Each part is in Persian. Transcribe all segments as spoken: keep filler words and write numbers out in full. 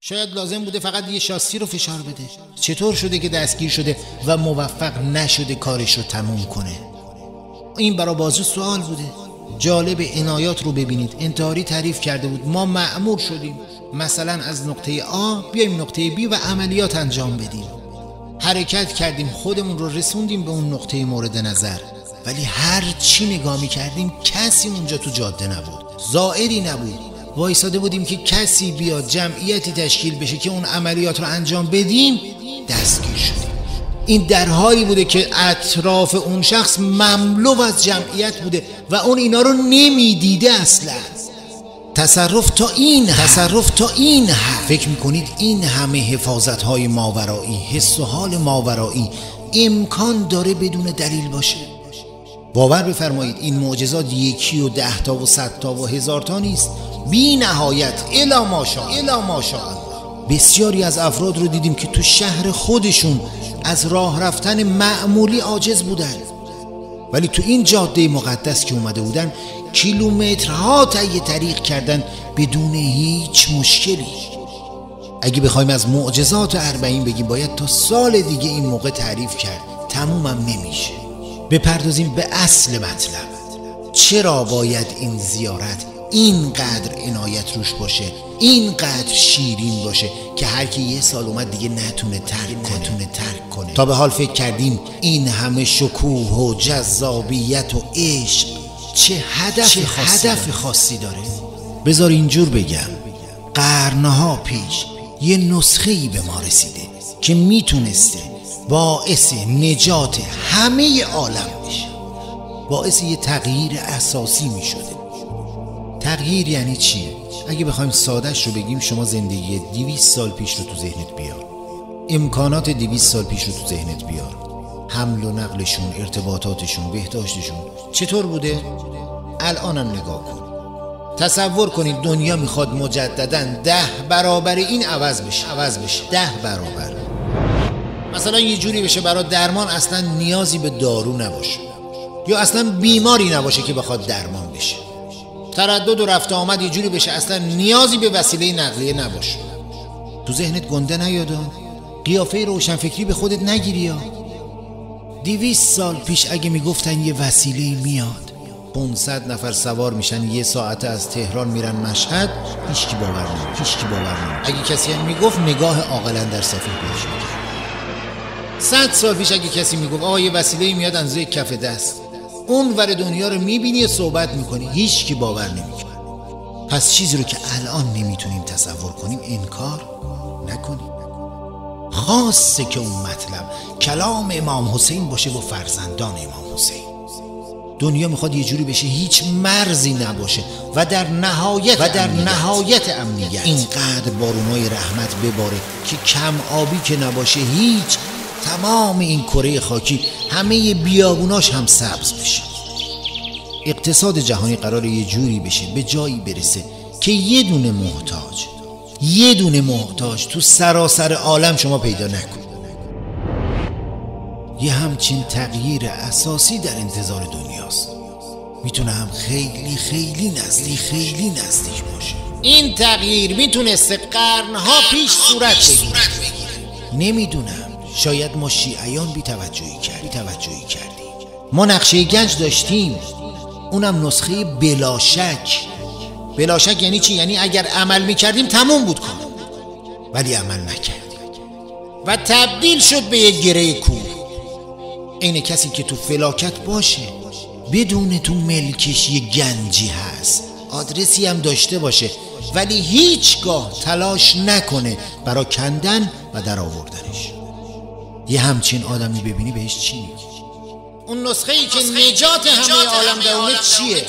شاید لازم بوده فقط یه شاسی رو فشار بده. چطور شده که دستگیر شده و موفق نشده کارش رو تموم کنه؟ این برای بازو سوال بوده. جالب عنایات رو ببینید، انتحاری تعریف کرده بود ما مأمور شدیم مثلا از نقطه آ بیایم نقطه بی و عملیات انجام بدیم. حرکت کردیم، خودمون رو رسوندیم به اون نقطه مورد نظر، ولی هر چی نگاه می کردیم کسی اونجا تو جاده نبود، زائری نبود. وایساده بودیم که کسی بیاد، جمعیتی تشکیل بشه که اون عملیات رو انجام بدیم، دستگیر شدیم. این درهایی بوده که اطراف اون شخص مملو از جمعیت بوده و اون اینا رو نمیدیده اصلا. تصرف تا این تصرف تا این حد. فکر میکنید این همه حفاظت های ماورایی، حس و حال ماورایی امکان داره بدون دلیل باشه؟ باور بفرمایید این معجزات یکی و ده تا و صد تا و هزار تا نیست، بی نهایت الا ماشاء الا ماشاء. بسیاری از افراد رو دیدیم که تو شهر خودشون از راه رفتن معمولی عاجز بودن، ولی تو این جاده مقدس که اومده بودن کیلومترها طی طریق کردن بدون هیچ مشکلی. اگه بخوایم از معجزات اربعین بگیم باید تا سال دیگه این موقع تعریف کرد، تمومم نمیشه. بپردازیم به اصل مطلب. چرا باید این زیارت اینقدر عنایت روش باشه، اینقدر شیرین باشه که هر کی یه سال اومد دیگه نتونه ترک کنه نتونه ترک کنه؟ تا به حال فکر کردیم این همه شکوه و جذابیت و عشق چه هدف چه خاصی, هدف داره؟ خاصی داره؟ بذار اینجور بگم، قرنها پیش یه نسخه‌ای به ما رسیده که میتونسته باعث نجات همه عالم بشه، باعث یه تغییر اساسی میشده. تغییر یعنی چی؟ اگه بخوایم سادهش رو بگیم، شما زندگی دویست سال پیش رو تو ذهنت بیار، امکانات دویست سال پیش رو تو ذهنت بیار، حمل و نقلشون، ارتباطاتشون، بهداشتشون چطور بوده؟ الانم نگاه کن. تصور کنید دنیا میخواد مجدداً ده برابر این عوض بشه عوض بشه ده برابر. مثلا یه جوری بشه برای درمان اصلا نیازی به دارو نباشه، یا اصلا بیماری نباشه که بخواد درمان بشه. تردد و رفت آمد یه جوری بشه اصلا نیازی به وسیله نقلیه نباشه. تو ذهنت گنده نیادا؟ قیافه روشنفکری به خودت نگیری یا؟ دویست سال پیش اگه میگفتن یه وسیله میاد، پانصد نفر سوار میشن یه ساعته از تهران میرن مشهد، هیچکی باور نمی‌کنه هیچکی باور نمی‌کنه. اگه کسی هم میگفت نگاه عاقلانه در صفحه بهش می‌کرد. صد سال پیش اگه کسی میگفت آقا یه وسیله میاد اندازه کف دست، اون ور دنیا رو میبینی صحبت میکنی، هیچ کی باور نمیکنه. پس چیزی رو که الان نمیتونیم تصور کنیم انکار نکنیم. خاصه که اون مطلب کلام امام حسین باشه و فرزندان امام حسین. دنیا میخواد یه جوری بشه هیچ مرزی نباشه و در نهایت و در امنیت. نهایت امنیت اینقدر بارونای رحمت بباره که کم آبی که نباشه هیچ، تمام این کره خاکی همه بیابوناش هم سبز بشه. اقتصاد جهانی قراره یه جوری بشه به جایی برسه که یه دونه محتاج یه دونه محتاج تو سراسر عالم شما پیدا نکن. یه همچین تغییر اساسی در انتظار دنیاست. میتونه هم خیلی خیلی نزدیک خیلی نزدیک باشه. این تغییر میتونسته قرنها پیش صورت بگیره. نمیدونم، شاید ما شیعیان بی توجهی کرد بی توجهی کردیم. ما نقشه گنج داشتیم، اونم نسخه بلا شک. بلا شک یعنی چی؟ یعنی اگر عمل میکردیم تموم بود کار، ولی عمل نکردیم و تبدیل شد به یک گره کور. این کسی که تو فلاکت باشه بدون تو ملکش یه گنجی هست، آدرسی هم داشته باشه، ولی هیچگاه تلاش نکنه برای کندن و در آوردنش. یه همچین آدمی ببینی بهش چی میگی؟ اون نسخه ای که نجات همه عالم در اونه چیه؟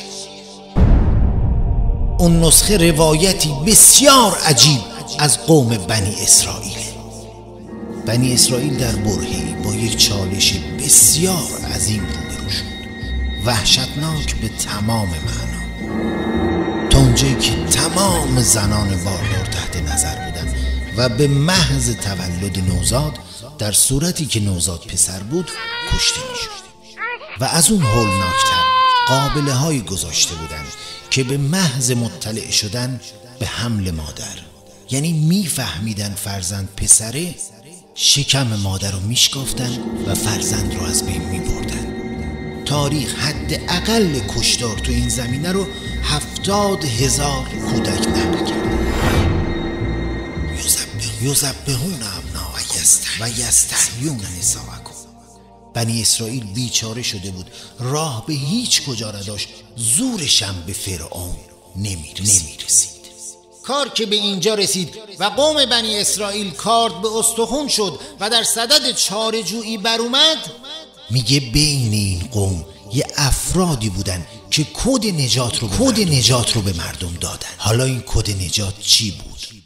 اون نسخه روایتی بسیار عجیب از قوم بنی اسرائیل. بنی اسرائیل در برهه‌ای با یک چالش بسیار عظیم روبرو شد، وحشتناک به تمام معنا، تا اونجایی که تمام زنان باردار تحت نظر بودند و به محض تولد نوزاد، در صورتی که نوزاد پسر بود، کشته میشد. و از اون هولناکتر قابله های گذاشته بودند که به محض مطلع شدن به حمل مادر یعنی میفهمیدن فرزند پسره، شکم مادر رو میشکافتن و فرزند رو از بین میبردن. تاریخ حد اقل کشتار تو این زمینه رو هفتاد هزار کودک نقل کرده. یذبحون ابناء و یستحیون نساءکم. بنی اسرائیل بیچاره شده بود، راه به هیچ کجا نداشت، زورشم به فرعون نمیرسید. کار که به اینجا رسید و قوم بنی اسرائیل کارد به استخون شد و در صدد چاره‌جویی بر اومد، میگه بین این قوم یه افرادی بودن که کد نجات رو کد نجات رو به مردم دادن. حالا این کد نجات چی بود؟